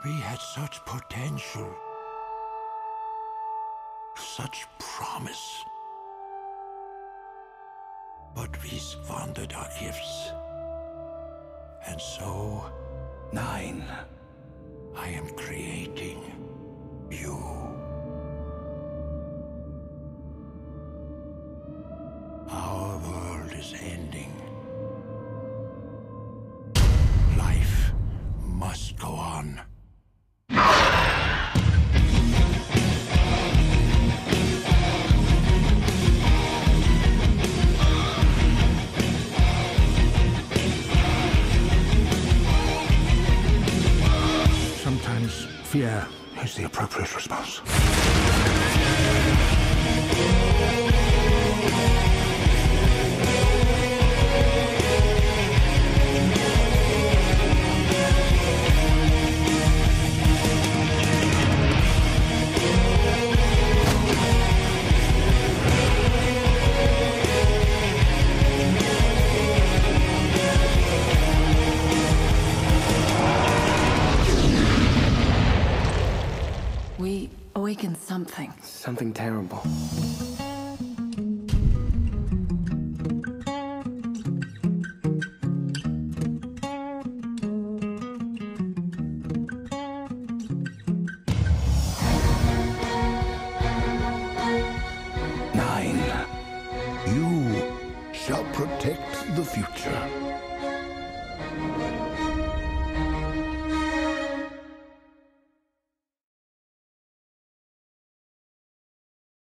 We had such potential, such promise. But we squandered our gifts. And so, 9. I am creating you. Our world is ending. Life must go on. Sometimes fear is the appropriate response. We awakened something. Something terrible. You shall protect the future.